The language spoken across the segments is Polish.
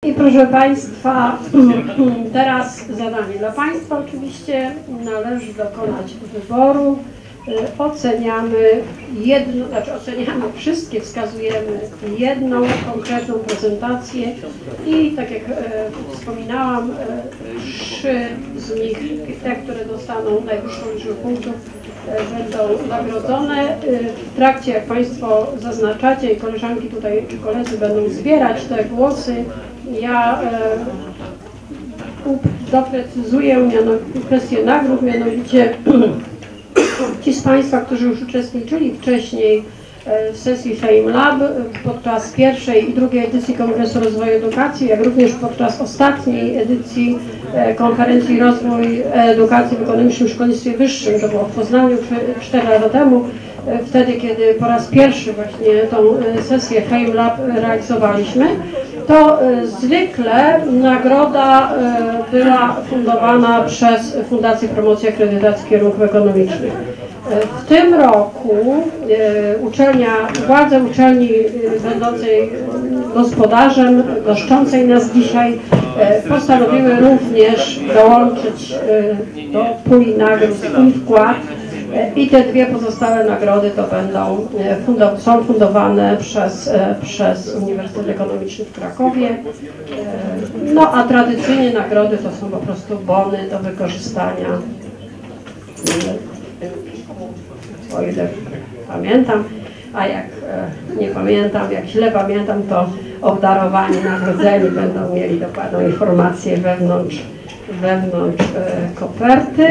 I proszę Państwa, teraz zadanie dla Państwa. Oczywiście należy dokonać wyboru. Oceniamy oceniamy wszystkie, wskazujemy jedną konkretną prezentację i tak jak wspominałam, 3 z nich, te, które dostaną najwyższą liczbę punktów, będą nagrodzone. W trakcie, jak Państwo zaznaczacie i koleżanki tutaj czy koledzy będą zbierać te głosy, ja doprecyzuję kwestię nagród, mianowicie ci z Państwa, którzy już uczestniczyli wcześniej w sesji Fame Lab podczas pierwszej i drugiej edycji Kongresu Rozwoju Edukacji, jak również podczas ostatniej edycji konferencji Rozwój Edukacji w Ekonomicznym Szkolnictwie Wyższym, to było w Poznaniu 4 lata temu, wtedy kiedy po raz pierwszy właśnie tą sesję Fame Lab realizowaliśmy, to zwykle nagroda była fundowana przez Fundację Promocji Akredytacji Kierunków Ekonomicznych. W tym roku władze uczelni będącej gospodarzem, goszczącej nas dzisiaj, postanowiły również dołączyć do puli nagród swój wkład i te 2 pozostałe nagrody to są fundowane przez Uniwersytet Ekonomiczny w Krakowie. No a tradycyjnie nagrody to są po prostu bony do wykorzystania, o ile pamiętam, a jak nie pamiętam, jak źle pamiętam, to obdarowani, nagrodzeni będą mieli dokładną informację wewnątrz koperty.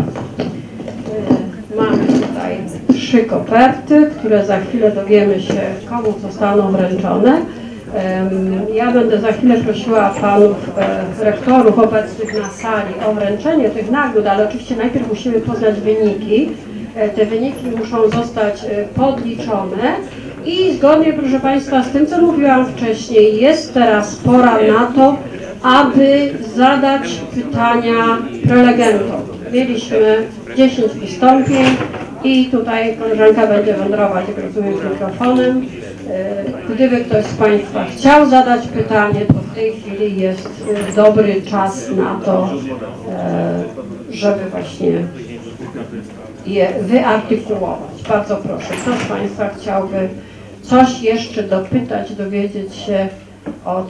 Mamy tutaj 3 koperty, które za chwilę dowiemy się, komu zostaną wręczone. Ja będę za chwilę prosiła panów rektorów obecnych na sali o wręczenie tych nagród, ale oczywiście najpierw musimy poznać wyniki. Te wyniki muszą zostać podliczone i zgodnie, proszę Państwa, z tym, co mówiłam wcześniej, jest teraz pora na to, aby zadać pytania prelegentom. Mieliśmy 10 wystąpień i tutaj koleżanka będzie wędrować, jak rozumiem, z mikrofonem. Gdyby ktoś z Państwa chciał zadać pytanie, to w tej chwili jest dobry czas na to, żeby właśnie je wyartykułować. Bardzo proszę, kto z Państwa chciałby coś jeszcze dopytać, dowiedzieć się od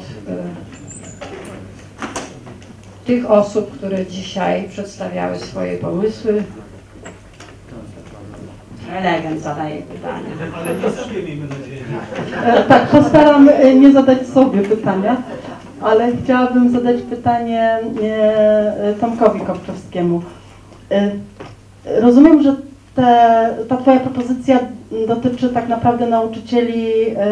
tych osób, które dzisiaj przedstawiały swoje pomysły. Prelegent zadaje pytania. Tak, postaram nie zadać sobie pytania, ale chciałabym zadać pytanie Tomkowi Kopczewskiemu. Rozumiem, że ta Twoja propozycja dotyczy tak naprawdę nauczycieli,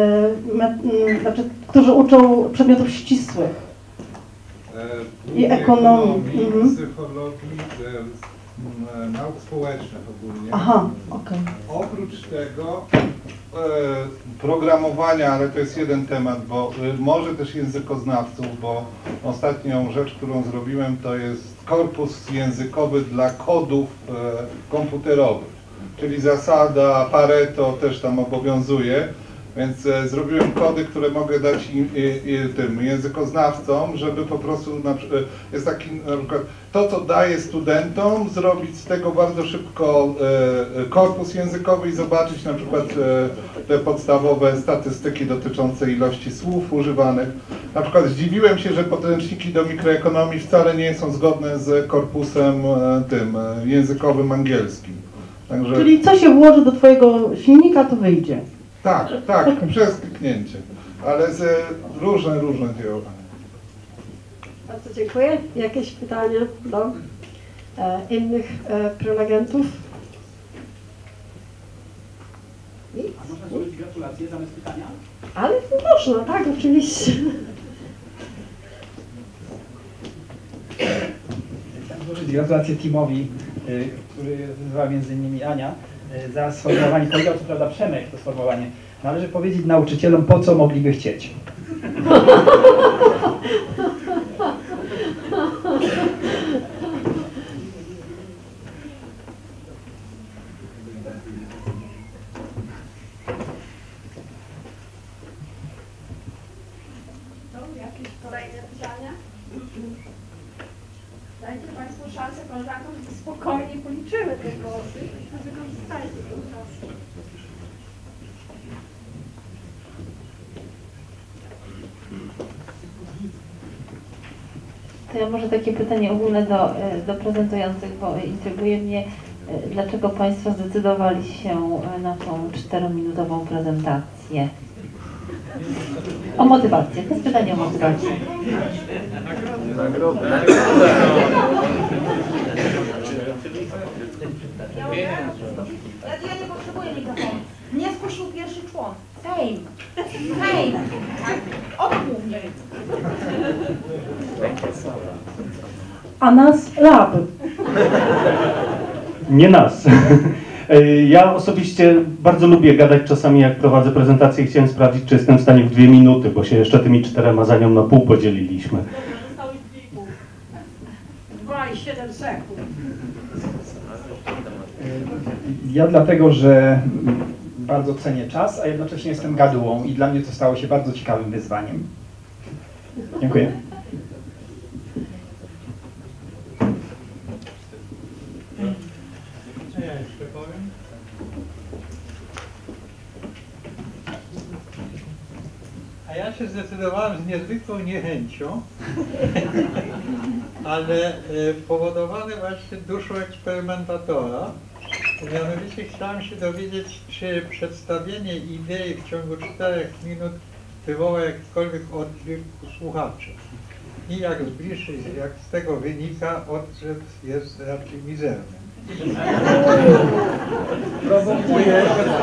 którzy uczą przedmiotów ścisłych i ekonomii, psychologii, nauk społecznych ogólnie. Aha, okej. Oprócz tego programowania, ale to jest jeden temat, bo może też językoznawców, bo ostatnią rzecz, którą zrobiłem, to jest korpus językowy dla kodów komputerowych, czyli zasada Pareto też tam obowiązuje, więc zrobiłem kody, które mogę dać tym językoznawcom, żeby po prostu, jest taki na przykład, to co daję studentom, zrobić z tego bardzo szybko korpus językowy i zobaczyć na przykład te podstawowe statystyki dotyczące ilości słów używanych. Na przykład zdziwiłem się, że podręczniki do mikroekonomii wcale nie są zgodne z korpusem tym językowym angielskim. Także... Czyli co się włoży do Twojego silnika, to wyjdzie. Tak, okay. Przez kliknięcie, ale różne dzieła. Bardzo dziękuję. Jakieś pytania do innych prelegentów? A można złożyć gratulacje zamiast pytania? Ale można, tak, oczywiście. Chciałem złożyć gratulacje teamowi, który nazywa między innymi Ania, za sformułowanie, powiedział co prawda Przemek to sformułowanie. Należy powiedzieć nauczycielom, po co mogliby chcieć. Jakieś kolejne swoje pytania? Dajcie Państwo szansę koleżankom, że spokojnie policzymy te głosy i wykorzystajcie ten czas. To ja może takie pytanie ogólne do prezentujących, bo intryguje mnie, dlaczego Państwo zdecydowali się na tą 4-minutową prezentację? O motywację, to jest pytanie o motywację. Ja nie potrzebuję mikrofonu. Mnie skusił pierwszy człon. Fame. Fame. O to głównie. A nas lab. Nie nas. Ja osobiście bardzo lubię gadać czasami, jak prowadzę prezentację i chciałem sprawdzić, czy jestem w stanie w 2 minuty, bo się jeszcze tymi 4 za nią na pół podzieliliśmy. Zostały 2 i 7 sekund. Ja dlatego, że bardzo cenię czas, a jednocześnie jestem gadułą i dla mnie to stało się bardzo ciekawym wyzwaniem. Dziękuję. Ja jeszcze powiem. A ja się zdecydowałem z niezwykłą niechęcią, ale powodowany właśnie duszą eksperymentatora. Mianowicie chciałem się dowiedzieć, czy przedstawienie idei w ciągu 4 minut wywoła jakikolwiek oddźwięk u słuchaczy. I jak z tego wynika, odzew jest raczej mizerny. Prowokuje.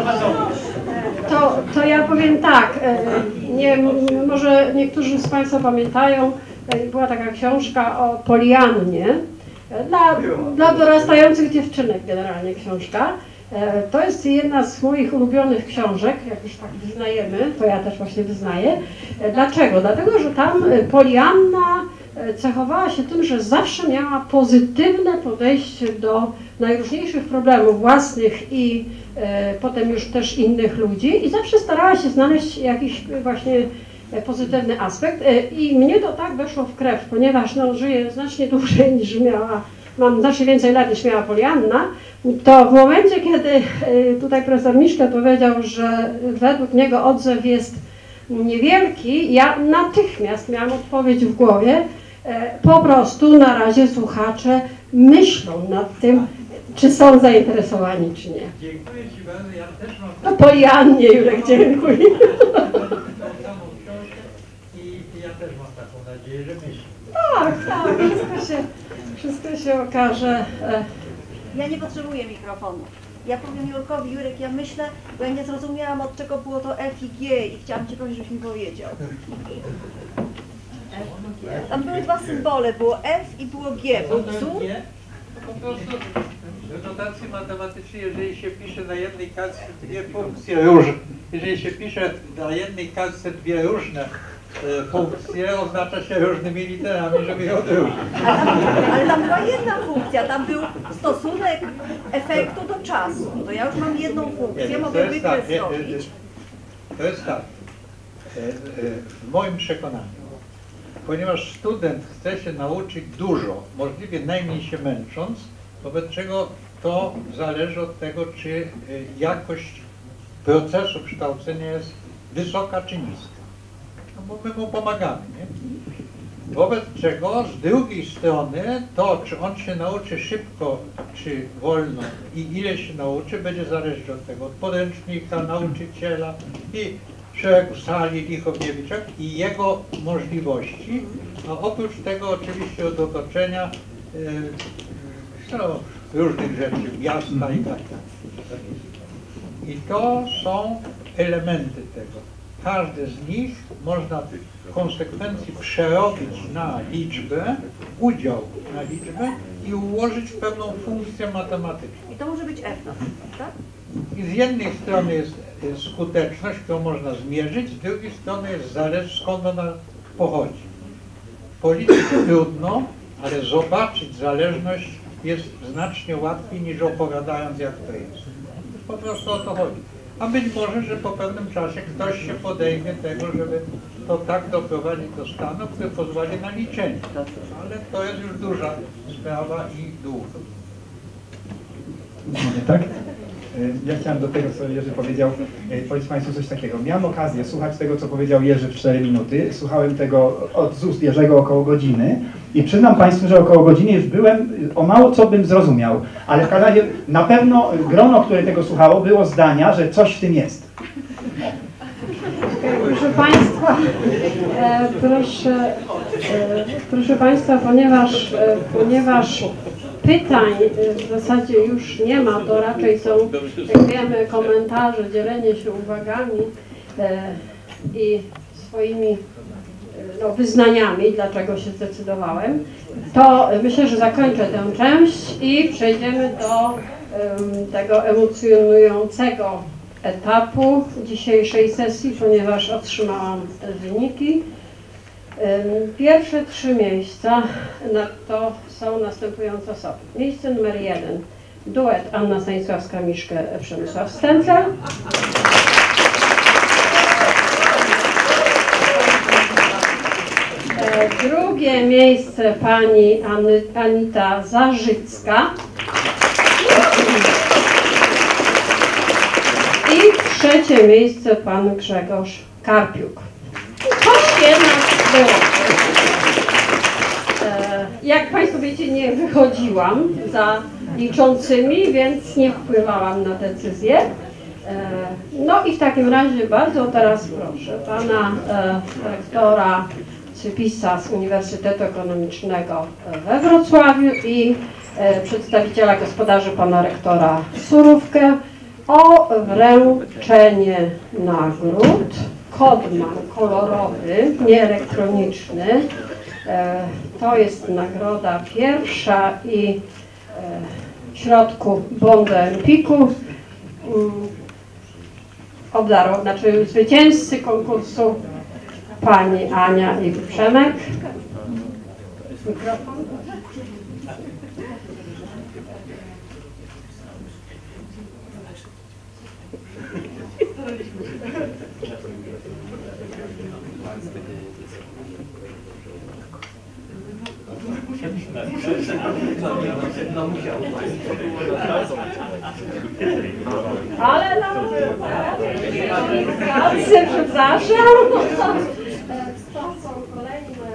To ja powiem tak, nie, może niektórzy z Państwa pamiętają, była taka książka o Poliannie, dla dorastających dziewczynek generalnie książka. To jest jedna z moich ulubionych książek, jak już tak wyznajemy, to ja też właśnie wyznaję. Dlaczego? Dlatego, że tam Polianna cechowała się tym, że zawsze miała pozytywne podejście do najróżniejszych problemów własnych i potem już też innych ludzi i zawsze starała się znaleźć jakiś właśnie pozytywny aspekt i mnie to tak weszło w krew, ponieważ no, żyję znacznie dłużej niż mam znacznie więcej lat niż miała Polianna, to w momencie, kiedy tutaj profesor Miszke powiedział, że według niego odzew jest niewielki, ja natychmiast miałam odpowiedź w głowie, po prostu na razie słuchacze myślą nad tym, czy są zainteresowani, czy nie. Dziękuję Ci bardzo, ja też mam No Poliannie, Jurek, dziękuję. samą książkę i ja też mam taką nadzieję, że myślę. Tak, wszystko się okaże. Ja nie potrzebuję mikrofonu. Ja powiem Jurkowi, Jurek, ja myślę, bo ja nie zrozumiałam, od czego było to F i G i chciałam Cię prosić, żebyś mi powiedział. Tam były 2 symbole, było F i było G. Był wzór? Po prostu w notacji matematycznej, jeżeli się pisze na jednej kartce 2 funkcje różne, jeżeli się pisze na jednej kartce 2 różne funkcje, oznacza się różnymi literami, żeby je odróżnić. Ale tam była jedna funkcja, tam był stosunek efektu do czasu. To ja już mam jedną funkcję, mogę wykres zrobić. To jest tak, w moim przekonaniu, ponieważ student chce się nauczyć dużo, możliwie najmniej się męcząc, wobec czego to zależy od tego, czy jakość procesu kształcenia jest wysoka czy niska. No bo my mu pomagamy, nie? Wobec czego z drugiej strony to, czy on się nauczy szybko, czy wolno i ile się nauczy, będzie zależeć od tego, od podręcznika, nauczyciela i szeregu sali Lichowiewiczak i jego możliwości, a oprócz tego oczywiście od otoczenia no, różnych rzeczy, miasta i tak dalej. I to są elementy tego. Każdy z nich można w konsekwencji przerobić na liczbę, udział na liczbę i ułożyć w pewną funkcję matematyczną. I to może być F na przykład, tak? I z jednej strony jest skuteczność, którą można zmierzyć, z drugiej strony jest skąd ona pochodzi. Policzyć trudno, ale zobaczyć zależność jest znacznie łatwiej niż opowiadając, jak to jest. Po prostu o to chodzi. A być może, że po pewnym czasie ktoś się podejmie tego, żeby to tak doprowadzi do stanu, który pozwoli na liczenie. Ale to jest już duża sprawa i długa. Tak? Ja chciałem do tego, co Jerzy powiedział, powiedzieć Państwu coś takiego. Miałem okazję słuchać tego, co powiedział Jerzy w 4 minuty. Słuchałem tego z ust Jerzego około godziny i przyznam Państwu, że około godziny już byłem, o mało co bym zrozumiał, ale w każdym razie na pewno grono, które tego słuchało, było zdania, że coś w tym jest. Proszę Państwa, proszę Państwa, ponieważ pytań w zasadzie już nie ma, to raczej są, jak wiemy, komentarze, dzielenie się uwagami i swoimi wyznaniami, dlaczego się zdecydowałem, to myślę, że zakończę tę część i przejdziemy do tego emocjonującego etapu dzisiejszej sesji, ponieważ otrzymałam wyniki. Pierwsze 3 miejsca to są następujące osoby. Miejsce numer 1. Duet Anna Stanisławska-Miszke, Przemysław Stęcel. Drugie miejsce pani Anita Zarzycka. I trzecie miejsce pan Grzegorz Karpiuk. Choć jednak było. Jak Państwo wiecie, nie wychodziłam za liczącymi, więc nie wpływałam na decyzję. No i w takim razie bardzo teraz proszę pana rektora Cypisa z Uniwersytetu Ekonomicznego we Wrocławiu i przedstawiciela gospodarzy pana rektora Surówkę o wręczenie nagród. Kod mam kolorowy, nie elektroniczny. To jest nagroda pierwsza i w środku Bonda Empiku. Znaczy zwycięzcy konkursu pani Ania i Przemek. Mikrofon. Ale no, przepraszam. To są kolejne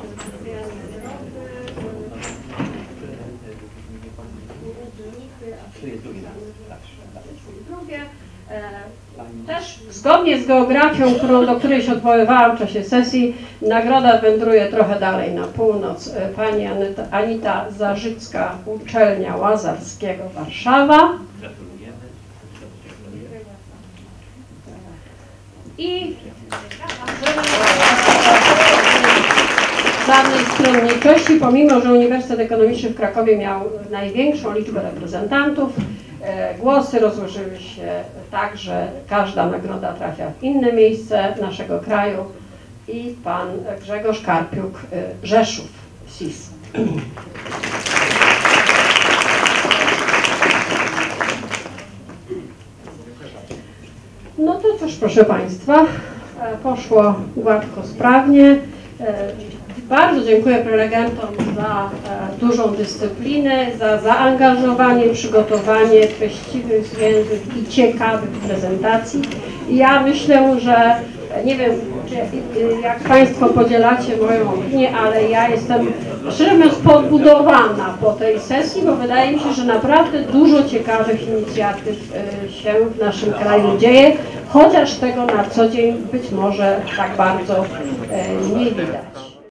drugie. Też zgodnie z geografią, do której się odwoływałam w czasie sesji, nagroda wędruje trochę dalej na północ. Pani Anita Zarzycka, Uczelnia Łazarskiego, Warszawa. I żadnej stronniczości, pomimo że Uniwersytet Ekonomiczny w Krakowie miał największą liczbę reprezentantów, głosy rozłożyły się tak, że każda nagroda trafia w inne miejsce naszego kraju i pan Grzegorz Karpiuk, Rzeszów, SIS. No to cóż, proszę Państwa, poszło gładko, sprawnie. Bardzo dziękuję prelegentom za dużą dyscyplinę, za zaangażowanie, przygotowanie treściwych, zwięzłych i ciekawych prezentacji. I ja myślę, że nie wiem, jak Państwo podzielacie moją opinię, ale ja jestem, szczerze mówiąc, podbudowana po tej sesji, bo wydaje mi się, że naprawdę dużo ciekawych inicjatyw się w naszym kraju dzieje, chociaż tego na co dzień być może tak bardzo nie widać.